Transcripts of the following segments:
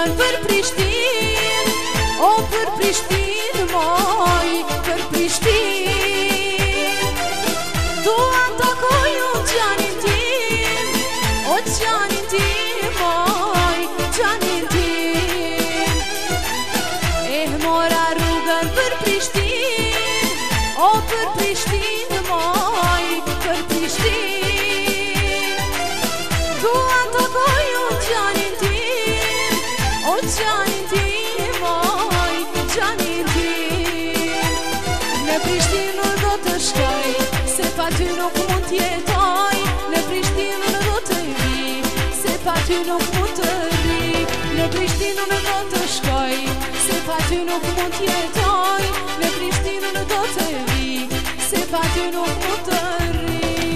rrugën për Prishtin, o për Prishtin, moj, për Prishtin. Dua takoj unë gjanin tim, o gjanin tim, moj, gjanin tim. Mora rrugën për Prishtin, o për Prishtin, moj, për Prishtin. Dua takoj unë gjanin tim, o gjanin tim, moj, gjanin tim. Në Prishtinë do të shkoj, se pa ty nuk mund t'jetoj. Në Prishtinë do të vi, se pa ty nuk mund të ri. Në Prishtinë do të shkoj, se pa ty nuk mund t'jetoj. Në Prishtinë do të vi, se pa ty nuk mund të ri.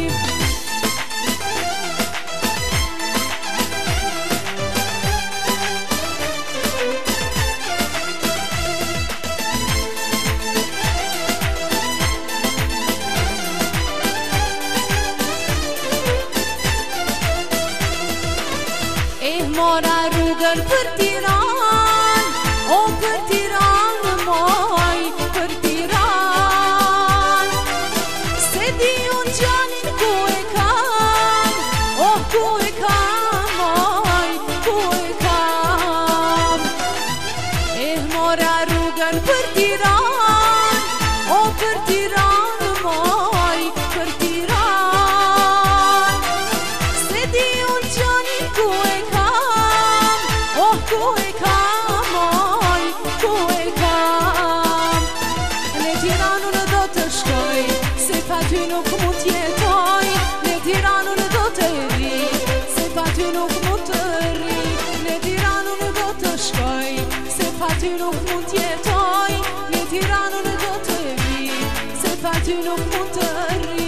Mora rrugën për Tiranë, o për Tiranë, moj, për Tiranë. Se di unë gjanin ku e kam, oh ku e kam, moj, ku e kam. Mora rrugën për Tiranë, o për Tiranë, moj, për Tiranë. Se di unë gjanin ku e kam, oh ku e kam, moj, ku e kam. Në Tiranën do të shkoj, se pa ty nuk mund t'jetoj. Në Tiranën do të vi, se pa ty nuk mund të ri. Në Tiranën do të shkoj, se pa ty nuk mund t'jetoj. Në Tiranën do të vi, se pa ty nuk mund të ri.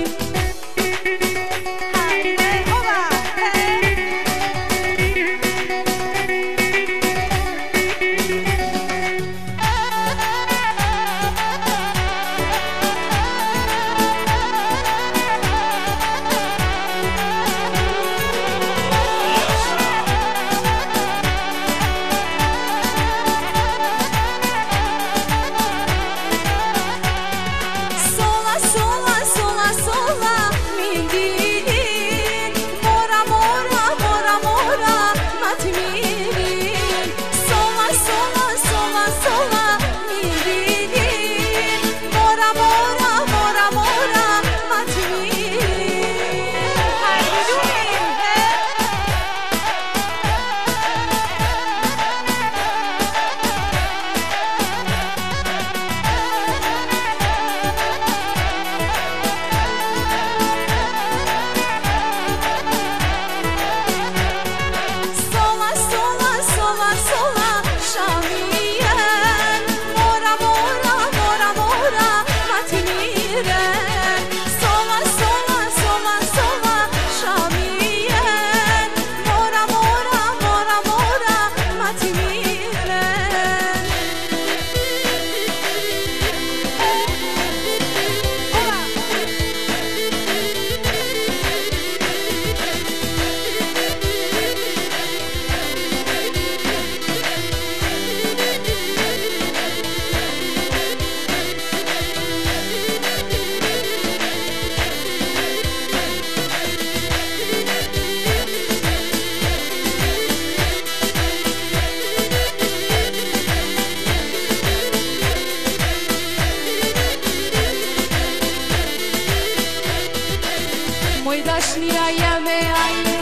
Dashnia jeme a je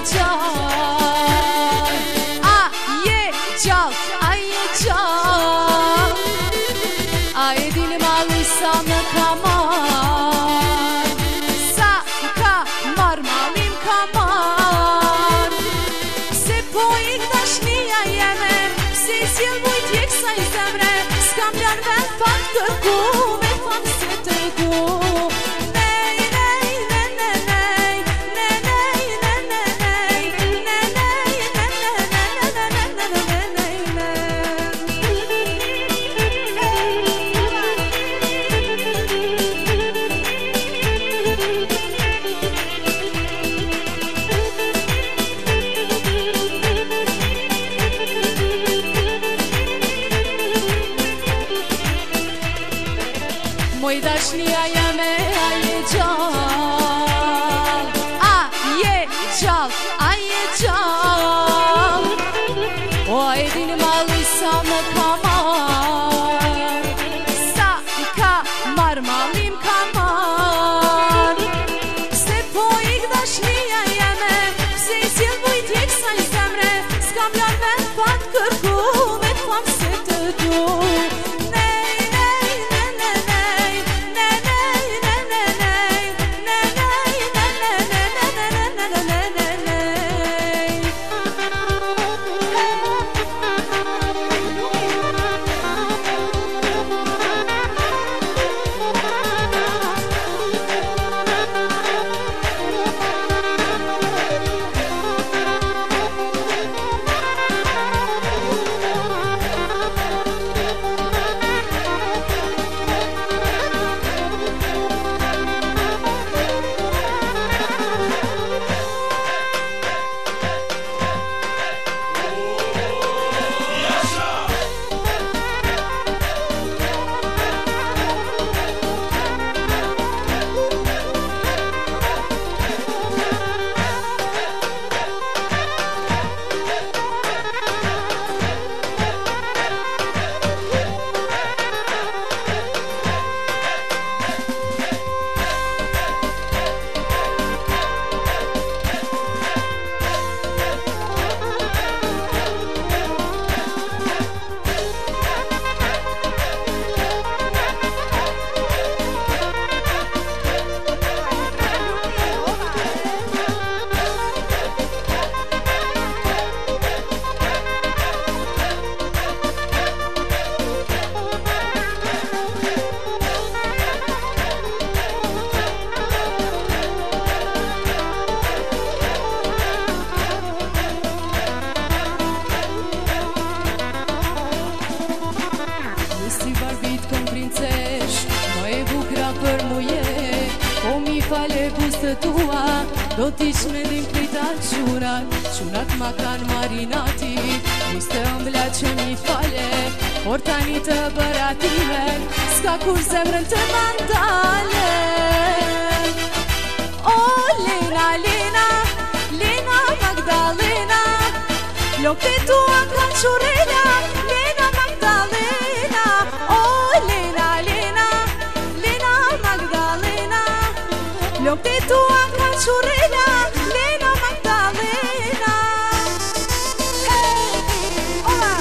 gjall, a je gjall, a je gjall. A e dini mali sa më ka marr, sa ka marr malin ka marr. Se po ik dashnia jeme, se s'jel mujt je kësaj zemre. S'kam lan ven pak të ku, me fam se të ku. mi fale bustë tua, do t'ish me dim krejta qunat ma kan marinati, bustë ëmbla që mi fale, por tani të bëratimen, s'ka kur zemrën të mandale. O Lena, Lena, Lena Magdalena, lokte tua kan qurela, Lena Magdalena. O Lena, Lena, Lena Magdalena, lokte tua kan qurela, Lena Magdalena. Hey, hola.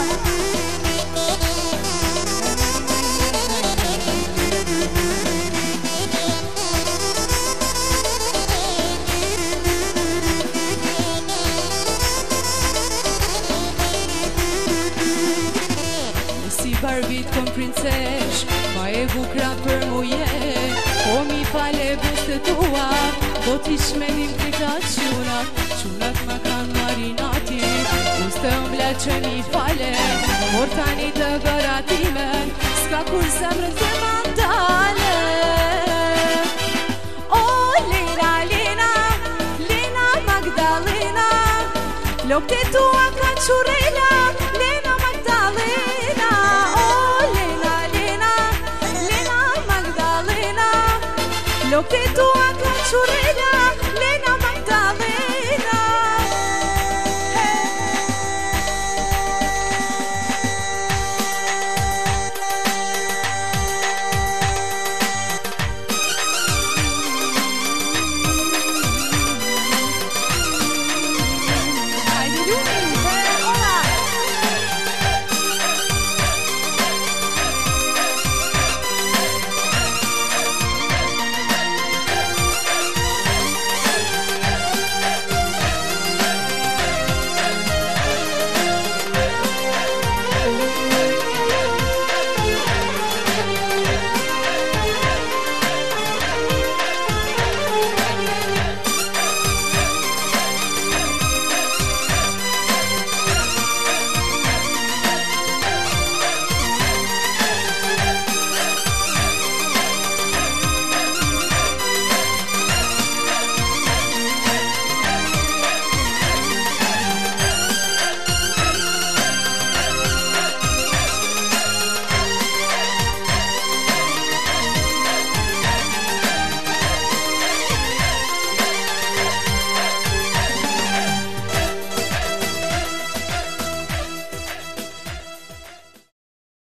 Si barbit kom princesh, ma e bukra për mu je, po mi fale bustë tua, do t'ish me dim krejta qunat ma kan marinati, bustë ëmbla që mi fale, por tani të bëratimen, s'ka kur zemrën të mandale. O Lena, Lena, Lena Magdalena, lokte tua kan qurela, Lena Magdalena. O Lena, Lena, Lena Magdalena, lokte tua kan qurela,